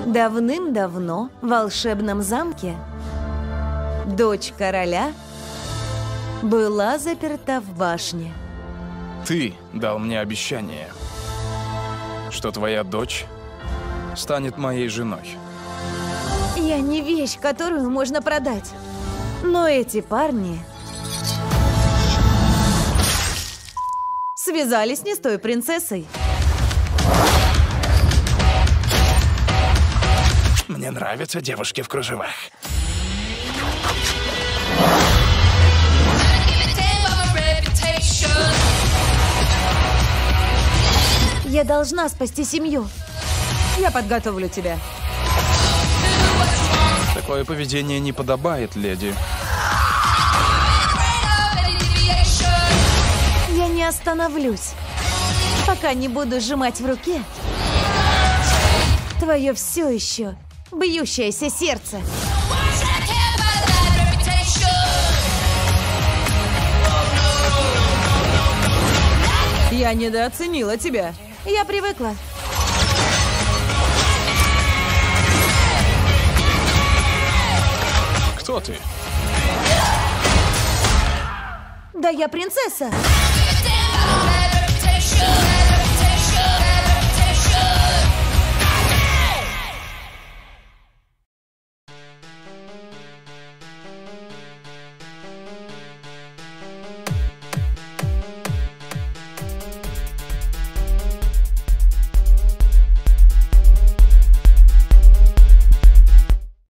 Давным-давно в волшебном замке дочь короля была заперта в башне. Ты дал мне обещание, что твоя дочь станет моей женой. Я не вещь, которую можно продать. Но эти парни связались не с той принцессой. Мне нравятся девушки в кружевах. Я должна спасти семью. Я подготовлю тебя. Такое поведение не подобает, леди. Я не остановлюсь, пока не буду сжимать в руке твое все еще бьющееся сердце. Я недооценила тебя. Я привыкла. Кто ты? Да я принцесса.